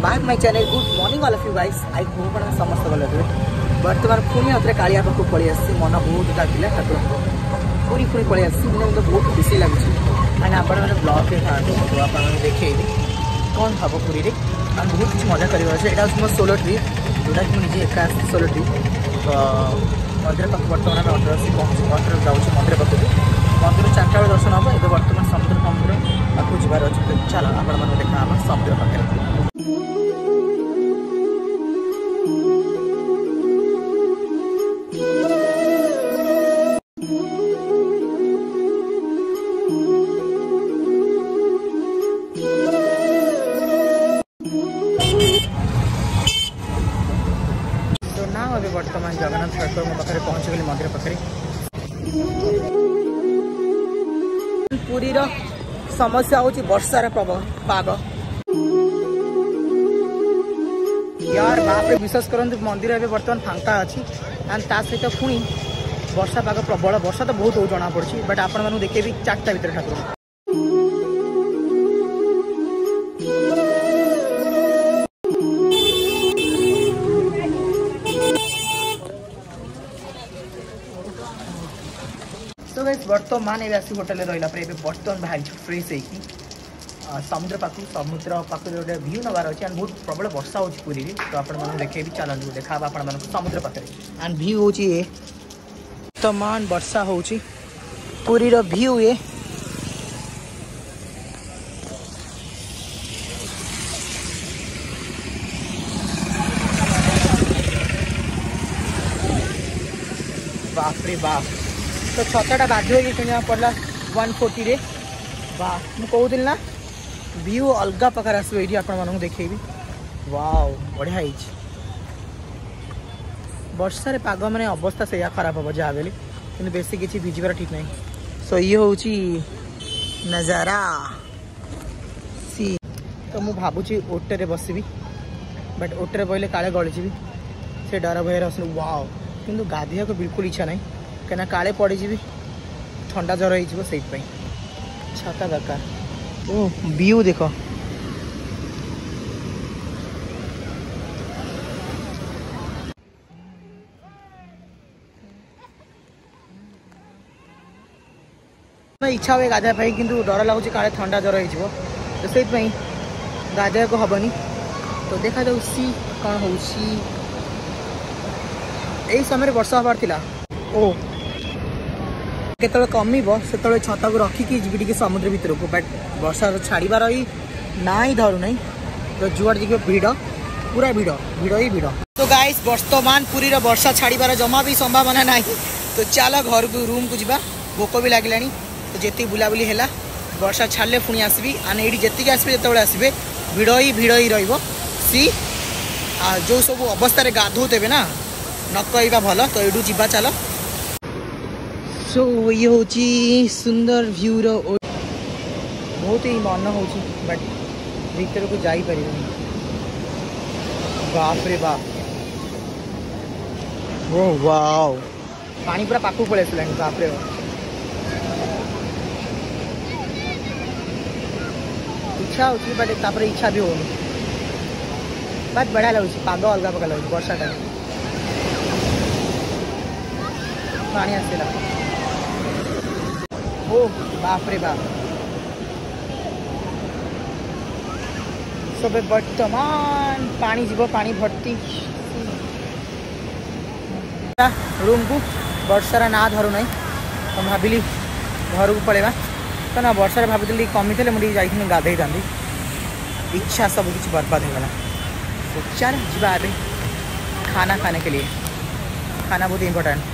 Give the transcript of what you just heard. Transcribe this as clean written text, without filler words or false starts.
back my channel good morning all of you guys I hope आप समस्त भल थे बर्तमान पुणी आउे कालिया पाखक पलि आसी मन बहुत डाकिला ठाकुर पूरी पुणी पलि आसी मतलब बहुत खुशी लगे एंड आप ब्लॉग था तो आप देखिए कौन हम पुरी में बहुत किसी मजा कर यहाँ मो सोलो ट्रिप जोटा कि मुझे एका सोलो ट्रिप तो मंदिर पाख बर्तमान अंडर आसी पहुँची अंडर जाऊँ मंदिर पाखक मंदिर 4टा बेले दर्शन हम ये बर्तमान समुद्र पाखक जबार अच्छे तो चलो आप देखा समुद्र पाखे बर्तमान जगन्नाथ ठाकुर मो पाखे पहुँच गली मंदिर पाखे पुरी समस्या हूँ वर्षार प्रभाव पाग यार बाप विश्वास करते मंदिर ए बर्तमान फांका अच्छी एंड ता सहित पुणी वर्षा पाग प्रबल वर्षा तो बहुत जना पड़ी बट आपण मानू देखे 4टा भितर ठाकुर तो गाइस बर्तमान ये आसी होटेल रहा बर्तमान बाहर फ्रेश होगी समुद्र पाख गोटे व्यू नबार अच्छे एंड बहुत प्रबल वर्षा हो पुरी तो आप देखे चलते देखा आप समुद्र पाखे एंड व्यू हूँ ये बर्तमान वर्षा हो पुरी व्यू ये बाप रे बाप तो 6टा बाध्य किना पड़ा 140 रे वाह मुझे कहूली ना व्यू अलग प्रकार आसो ये आप देखेबी वाओ बढ़िया वर्षा पाग मैंने अवस्था से खराब हम जहाँ बेली कि बेसी किसी भिजबार ठीक नहीं सो ये हूँ नजारा सी तो मुझे भावुँ ओटे बसबी बट ओटे बहले काले गलीजी से डर भय वाओ किंतु गाधिया को बिल्कुल इच्छा नहीं कहीं काले पड़जी ठंडा ज्वर हो छाता दरकार ओ व्यू देख इच्छा हुए गाधा कि डर लगुच काले ठंडा ज्वर हो तो से गाधा को हेनी तो देखा जाऊ सी कौन हो समय वर्षा हबार थिला ओ केतले कमिबो सेतले छता को रखिकी जी टी समुद्र भीतर को बट वर्षा छाड़बार ही ना ही धरू नहीं तो जुआड़ जी भिड़ पूरा भिड़ भिड़ ही भिड़ तो गाइस वर्तमान पुरी वर्षा छाड़बार जमा भी संभावना ना तो चलो घर को रूम को जावा भोक भी लगे तो जी बुलाबुली है वर्षा छाड़े पुणी आसबी आने ये जी आसबे जो आसबे भिड़ ही सी जो सब अवस्था गाधोते ना न कहवा भल तो ये जीवा चलो सो ये हूँ सुंदर व्यू बहुत ही मन हो बट भीतर को जापर बाप रे बाप ओ वाओ पानी पूरा पाखु पड़े आसला बाप रे इच्छा हो बट तापर इच्छा भी होनी बहुत बढ़िया लगुच पाग अलग प्रकार लगे वर्षा टाइम पानी आसला ओ बाप रे बाप सब बर्तमान पानी जीव पानी भर्ती रूम को वर्षार ना धरू ना तो भाविली घर को पलैया तो ना वर्षार भावी कमी थे मुझे जाइए गाधे था इच्छा सब किसी बर्बाद होगा तो चल जा खाना खाने के लिए खाना बहुत इम्पोर्टेंट